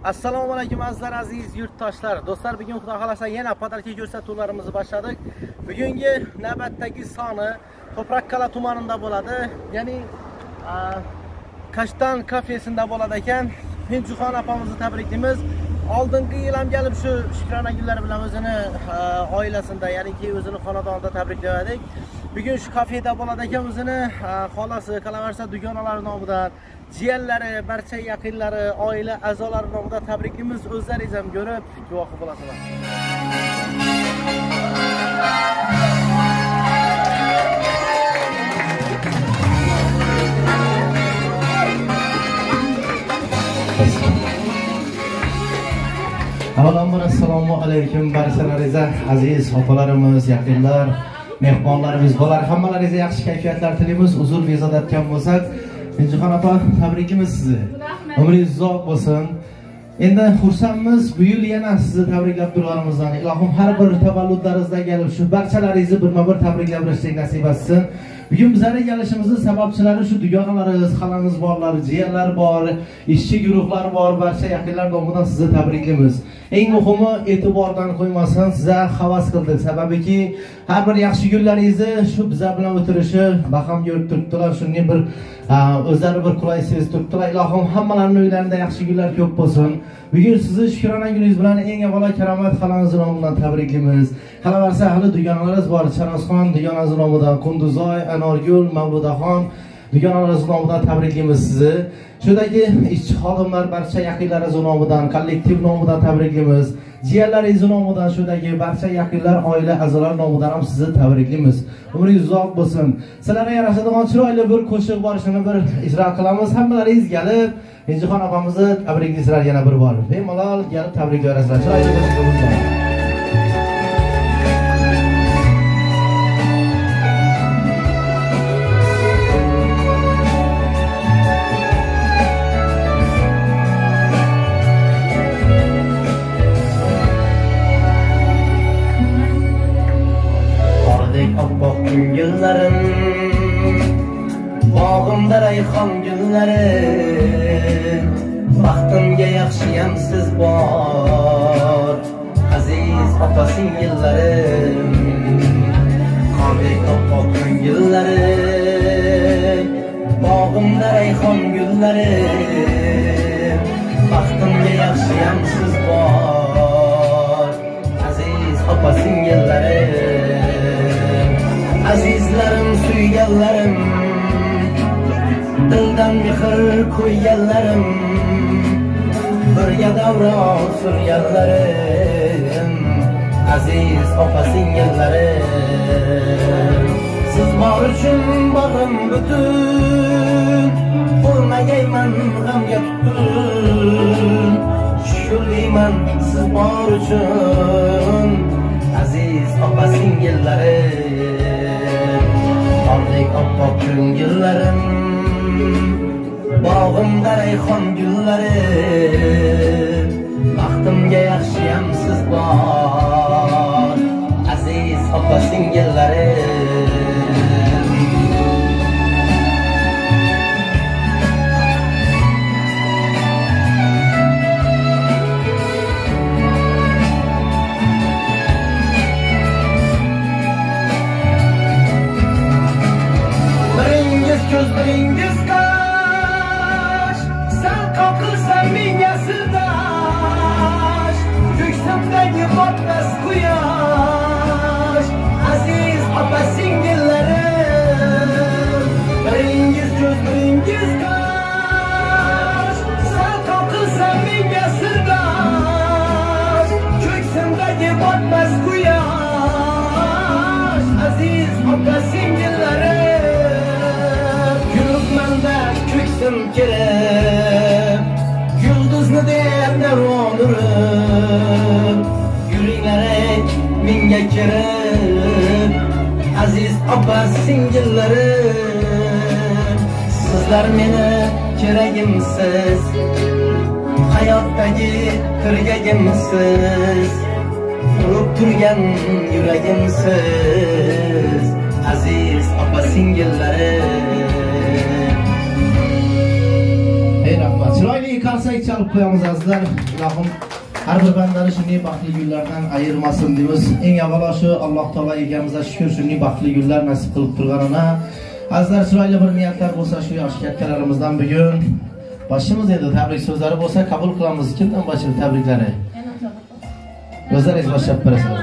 Assalomu alaykum azizlar, aziz yurtdoshlar. Do'stlar, bugun xudo xolasa yana podarka ko'rsatuvlarimizni boshladik. Bugungi navbatdagi soni To'prakkala tumanida bo'ladi. Ya'ni Kashtan kafesida bo'ladi ekan. Pinjuxon opamizni tabriklaymiz. Oldingi yil ham kelib shu Shukrona gullari bilan o'zini oilasida, ya'niki o'zini xonadonida tabrikladik. Bugun shu kafeda bo'ladi ekan, o'zini xolasi, qolaversa dugonalari nomidan, jiyanlari, barcha yaqinlari, oila a'zolari nomidan tabriklaymiz. O'zlaringiz ham ko'rib guvohi bo'lasizlar. Avvalambor assalomu alaykum barchalaringizga, aziz opalarimiz, yaqinlar, mehmonlarimiz bo'lar. Hammalaringizga yaxshi kayfiyatlar tilaymiz. Uzr bezovlatgan bo'lsak, Pinjuxon opa, tabrikimiz sizni. Umringiz uzoq bo'lsin. Endi xursandmiz, bu yil yana sizni tabriklab turganimizdan. Ilohim har bir tavalludlaringizda kelib shu barchalaringizni birma-bir tabriklab berishlik nasib etsin. Bugun bizlarning kelishimizning sababchilari shu dugonalarimiz, xalamiz borlar, jiyanlar bor, ishchi guruhlar bor, barcha yaqinlar nomidan sizni tabriklaymiz. Eng muhimi, e'tibordan qo'ymasdan sizga havas qildik. Sababiki har bir yaxshi kunlaringizni shu bizlar bilan o'tirishi baham ko'rib turibdilar. Shunday bir o'zlari bir qulay sezib turibdilar. Ilohim hammalarining uylarida yaxshi kunlar ko'p bo'lsin. Bugun sizni Shukrona kuningiz bilan eng avvalo Karomat xalamiz nomidan tabriklaymiz. Qolaversa hali dugonalarimiz bor. Charozxon dugonasi nomidan, Qunduzoy, Anorgul, Mavludaxon dugonalaringiz nomidan tabriklaymiz sizni. Shudagi ishchi xodimlar, barcha yaqinlaringiz nomidan, kollektiv nomidan tabriklaymiz. Jiyanlaringiz nomidan, shudagi barcha yaqinlar, oila a'zolari nomidan ham sizni tabriklaymiz. Umringiz uzoq bo'lsin. Sizlarga yarashadigan chiroyli bir qo'shiq borishini bir ijro qilamiz. Hammalaringiz kelib, Pinjuxon opamizni tabriklaysizlar yana bir bor. Bemalol kelib tabriklayasizlar. Chiroyli qo'shiq bo'lsin. Güllarim, bog'imda rayhon gullari, baxtimga yaxshiyam siz bor, aziz opa singillarim. Qondek oppoq gullari, bog'imda rayhon gullari, baxtimga yaxshiyam siz bor, aziz opa singillarim. Azizlarim, suyganlarim, dildan mehr qo'yganlarim, birga davron surganlarim, aziz opa singillarim. Siz bor uchun bag'rim butun, bo'lmagayman g'amga tutun. Shukrlayman siz bor uchun, aziz opa singillarim. Qondek oppoq ko'ngillarim, bog'imda rayhon gullari, baxtimga yaxshiyam siz bor, aziz opa singillarim. Ko'zlaringiz qash, sal qoqilsam menga sirdash, ko'ksimdagi botmas quyosh, aziz opa singillarim. Biringiz ko'zlaringiz qash, sal qoqilsam menga sirdash, ko'ksimdagi botmas quyosh, aziz opa singillarim. Ko'ksim kirib, yulduzni deb davonurib, yuringlaring menga kirib, aziz opa singillarim. Sizlar meni keragimsiz, hayotdagi tirgagimsiz, urib turgan yuragimsiz, aziz opa singillarim. Ey rahmat. Chiroyli qarsak isak chalib qo'yamiz azizlar. Ilohim har bir bandani shunday baxtli kunlardan ayirmasin deymiz. Eng avvalo shu Alloh taolo egamizga shukr shunday baxtli kunlar nasib qilib turganina. Azizlar, chiroyli bir niyatlar bo'lsa shu yosh kattalarimizdan bugun boshimiz endi tabrik so'zlari bo'lsa qabul qilamiz. Kimdan boshlaymiz tabriklari? O'zlaringiz boshlab berasizlar.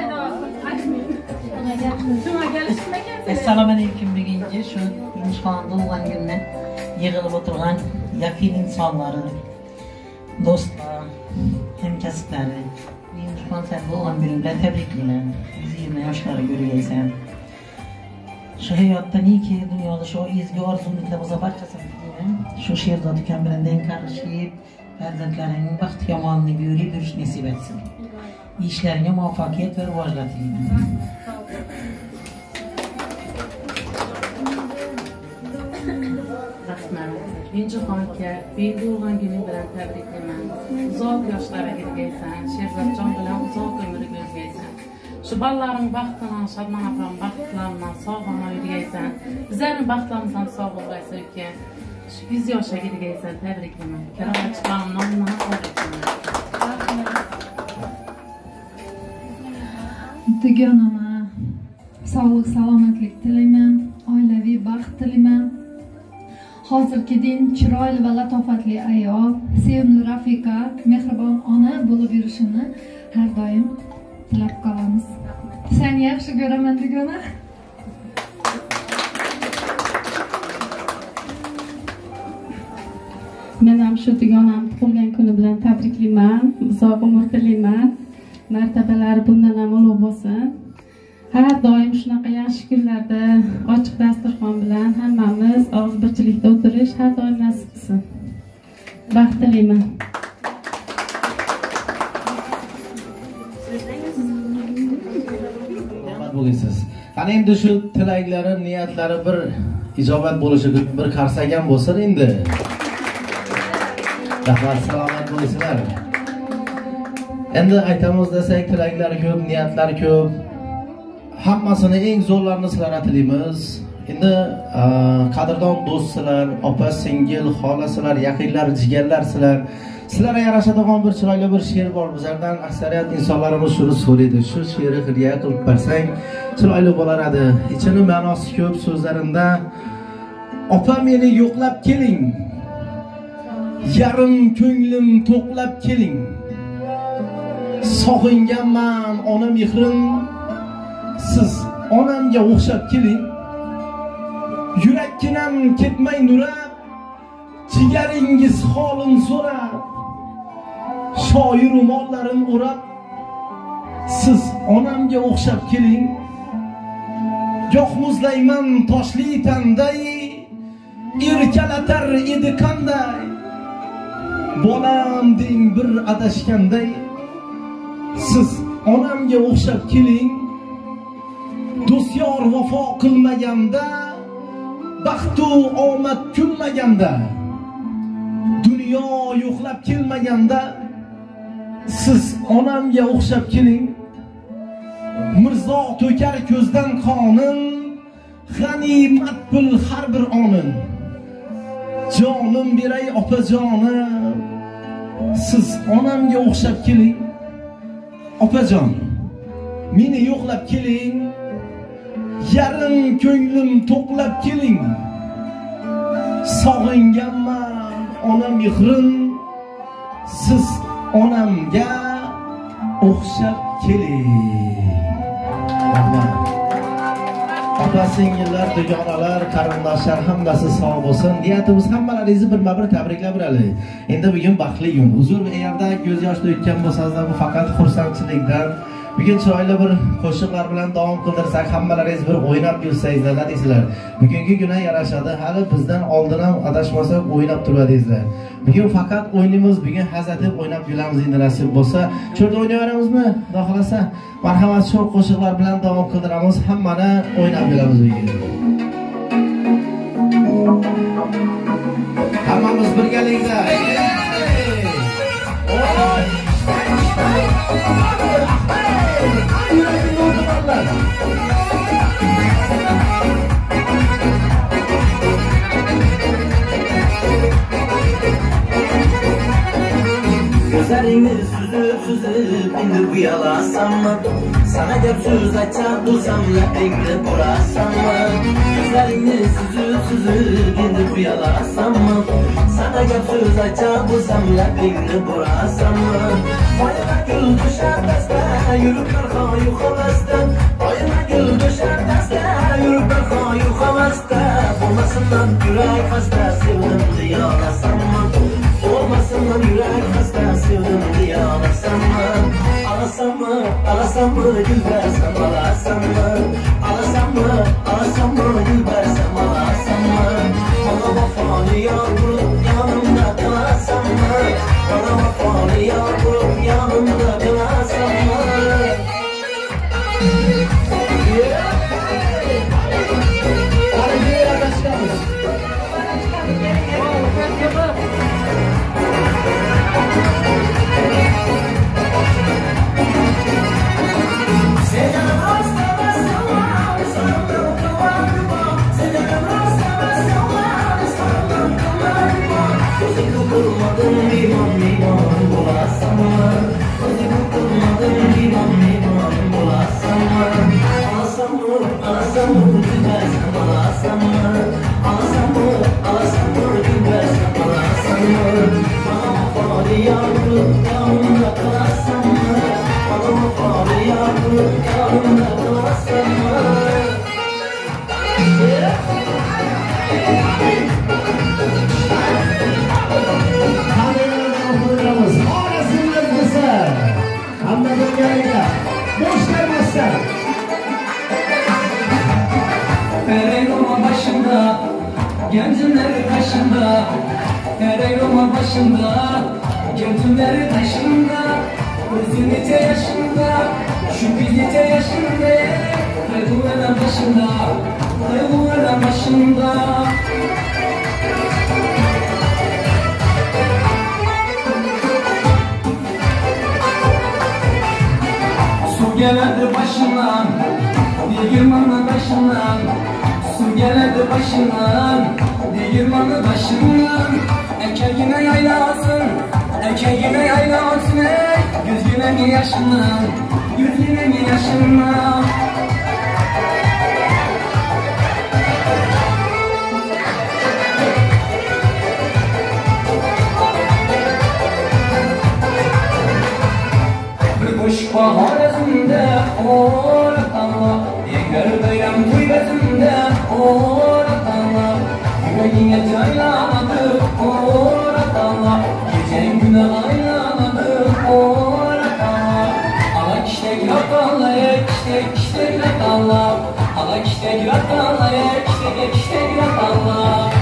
Assalomu alaykum. Bugungi shu Yunusxonda o'lgan kunni yig'ilib o'tirgan yaqin insonlari, do'stlar, hamkasblari, Yunusxon sen bo'lgan kuningda tabriklayman. 20 yoshlarga ko'rgaysan. Shu hayotda neki dunyoda shu ezgu orzuliklar bo'lsa barchasini tilayman. Shu Sherzod ukam bilan denk qarashib, farzandlaringning baxt yomonini ko'rib yurish nasib etsin. İşlerine muvaffakiyet ve rivojlar tilayman. Rahmat. Yunusxon aka, men tug'ilgan kuning bilan tabriklayman. Uzoq yoshlarga kirgaysan, Sherzodjon bilan uzoq umr ko'rgaysan. Shu bolalarning baxtidan, Shodmon opam baxtlaridan sog'lom yurgaysan. Bizlarning baxtlarimizdan sog' bo'lgaysan uka. Shu 100 yoshga kirgaysan, tabriklayman. Karomatchilarim nomidan tabriklayman. Dugonama sog'lik, salomatlik tilayman, oilaviy baxt tilayman. Hozirgidek chiroyli va latofatli ayol, sevimli rafiqa, mehribon ona bo'lib yurishini har doim tilab qolamiz. Seni yaxshi ko'raman dugona. Men ham shu dugonam tug'ilgan kuni bilan tabriklayman, uzoq umr tilayman. Martabalari bundan ham ulug' bo'lsin. Har doim shunaqa yaxshi kunlarda ochiq dasturxon bilan hammamiz og'iz birchilikda o'tirish har doim nasib qilsin. Baxt tilayman. Rahmat bo'lasiz. Qani endi shu tilaklari, niyatlari bir ijobat bo'lishi, bir qarsagan bo'lsa endi. Rahmat, salomat bo'lasizlar. Endi aytamiz desak, tilaklari ko'p, niyatlari ko'p. Hammasini eng zo'rlarini sizlarga tilaymiz. Endi qadrdon do'stlar, opa, singil, xolasizlar, yaqinlar, jigarlar sizlarga yarashadigan bir chiroyli bir she'r bor. Bizlardan aksariyat insonlarimiz shuni so'raydi. Shu she'rni hidya qilib bersang, chiroyli bo'lar edi. Ichini ma'nosi ko'p so'zlarida opa meni yo'qlab keling. Yarim ko'nglim to'qlab keling. Sog'inganman ona mehrim, siz onamga o'xshab keling. Yurakkinam ketmay nurab, jigaringiz holin so'rab, shoir mollarim o'rab, siz onamga o'xshab keling. Goh muzlayman toshli tanday, erkalatar edi qanday, bolam deng bir adashganday, siz onamga o'xshab keling. Do'styor vafo qilmaganda, baxtu omad kulmaganda, dunyo yo'qlab kelmaganda, siz onamga o'xshab keling. Mirzo to'kar ko'zdan qonin, g'animat bil har bir onin. Jonim beray opajonim, siz onamga o'xshab keling. Opajon, meni yo'qlab keling. Yarim ko'nglim to'qlab keling. Sog'inganman ona mehrim, siz onamga o'xshab keling. Rahmat. Opa, singillar, dugonalar, qarindoshlar hammasi sog' bo'lsin. Niyatimiz hammalaringizni birma-bir tabriklab beraylik. Endi bugun baxtli kun. Uzr bu yerda ko'z yoshda o'tgan bo'lsangiz, bu faqat xursandchilikdan. Bugun chiroyli bir qo'shiqlar bilan davom qildirsak, hammalaringiz bir o'ynab yursangizlar, nima deysizlar? Bugungi kuna yarashadi. Hali bizdan oldin ham adashmasak o'ynab turadingizlar. Bugun faqat o'ynaymiz, bugun hazatib o'ynab yuramiz endi nasib bo'lsa. Cho'rda o'ynayveramizmi? Xudo xolasa, marhamat shu qo'shiqlar bilan davom qildiramiz. Hammani o'ynab yuramiz bugun. Hammamiz birgalikda. Gözlerini süzüp indi bu yalasam mı? Sana gel söz açar bulsam lapingni burasam mı? Gözlerini süzüp indi bu yalasam mı? Sana gel söz açar bulsam lapingni burasam mı? Boyuna gül düşer dasta yürüpler hayu havasta. Boyuna gül düşer dasta yürüpler hayu havasta. Olmasından yürek hasta sevdim diye yalasam mı? Olmasından yürek hasta sevdim diye ağlasam mı? Ağlasam mı gül versem ağlasam mı? Ağlasam mı gül versem ağlasam mı? Bana vefalı yar bulup yanımda kalasam mı? Bana vefalı yar bulup yanımda kalasam mı? Gözümleri taşında, Ereğloma başında, gözümleri taşında, gözün ite yaşında, şu biz ite yaşında, Kaybuğuna başında, Kaybuğuna başında. Su gelirdi başından, Digirman'ın başından, su gelirdi başından, Digirman'ın başından. Ekeğine yaylasın, ekeğine yaylasın, yüzüne mi yaşından, yüzüne mi yaşından. Bir kuş baharasında, oğlak Allah, diğer bayram kuybasında, oğlak Allah, yüreğine caylamadı, oğlak Allah, gecen güne aylamadı, oğlak Allah. Ala kiştek Allah, kiştek Allah, ala kiştek Allah, kiştek Allah.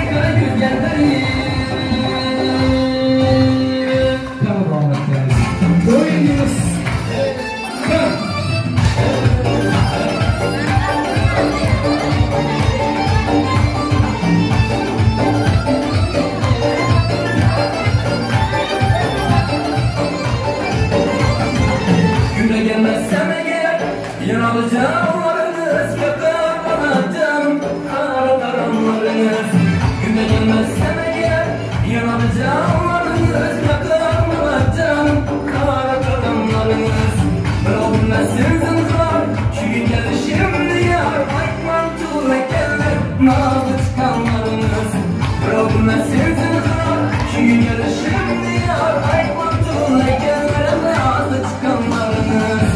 kara yüzgenleri. Tamam arkadaşlar. Doyuyoruz. Güne gelmezsem eğer yanılacağımlarınız yakar bana canım kara karanlarınız. Güne gelmezsem eğer yanılacağımlarınız yakar bana canım kara karanlarınız. Bırakılmasın zinhar çünkü gelir şimdi yar aytman tuğla gelir nazlı çıkanlarınız. Bırakılmasın zinhar çünkü gelir şimdi yar aytman tuğla gelir nazlı çıkanlarınız.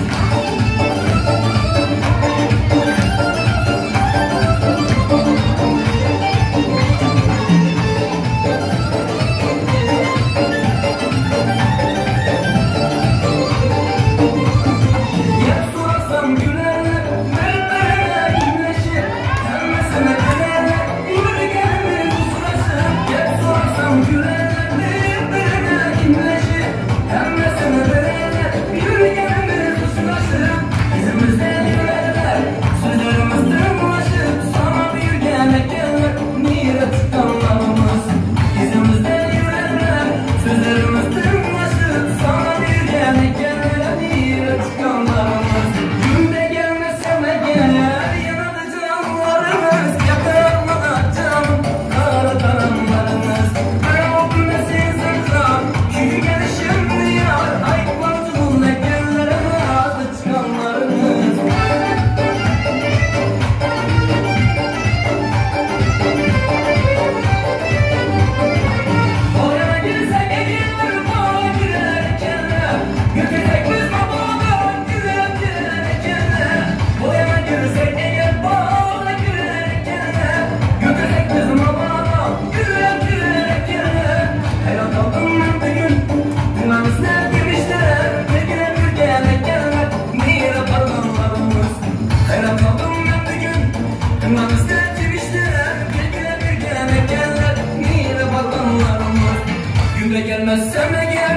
Gelmezsem eğer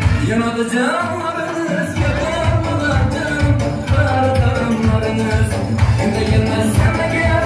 yanılacağımlarınız yakar bana canım kara karanlarınız. Güne gelmezsem eğer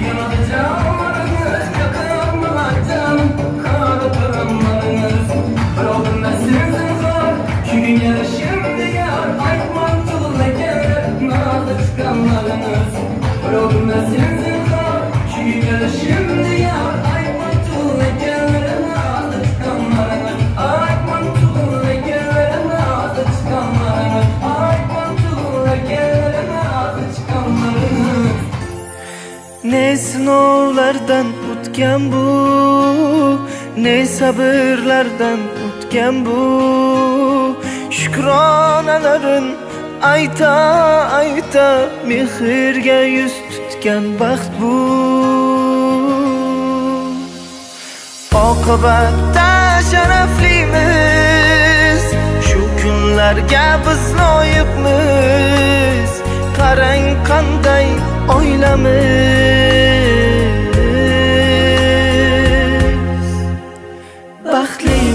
yanılacağımlarınız yakar bana canım kara karanlarınız. Bırakılmasın zinhar çünkü gelir şimdi yar aytman tuğla gelir nazlı çıkanlarınız. Bırakılmasın zinhar çünkü gelir şimdi yar aytman tuğla gelir nazlı çıkanlarınız. Aytman tuğla gelir nazlı çıkanlarınız. Aytman tuğla gelir nazlı çıkanlarınız. Ne sınavlardan o'tgan bu, ne sabırlardan o'tgan bu. Shukronalarin ayta ayta mehrga yuz tutgan baxt bu. Oqibatda sharaflimiz, shu kunlarga biz loyiqmiz. Qarang qanday oilamiz baxtli.